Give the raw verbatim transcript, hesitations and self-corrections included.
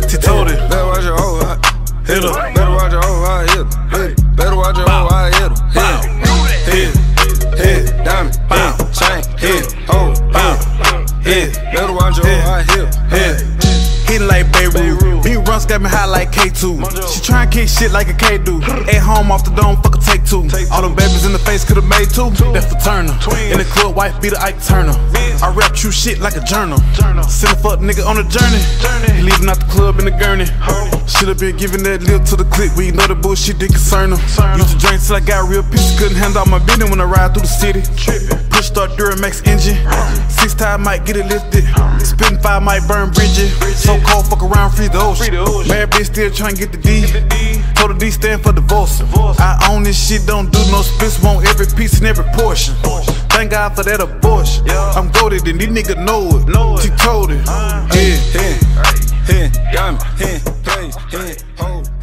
Tody. Better watch your hoe, I hit her. Better watch your hoe, I hit her. Better watch your hoe, I hit her. Hit, hit, hit, diamond, hit, chain, hit, hoe, hit, hit. Better watch your hoe, I hit her. Hit. Hittin' like Beirut. Me runs got me high like K two. She tryna kick shit like a K do. At home off the dome, fuck a take two. All them babies in the face could've made two. That's for Turner. In the club, wife beat a Ike Turner. I rap true shit like a journal. Send a fuck nigga on a journey. He leaving out the club in the gurney. Should've been giving that lip to the click. We know the bullshit didn't concern him. Used to drink till I got real pissed. Couldn't handle all my business when I ride through the city. Push start Duramax engine. Six tire might get it lifted. Spitting fire might burn bridges. So cold, fuck around, free the ocean. Mad bitch still trying to get the D. Told the D stand for divorce. I own this shit, don't do no splits. Want every piece and every portion. Thank God for that abortion. I'm goated and these niggas know it. She told it. Yeah, hit, hit, got me, hit, play, hit, hold.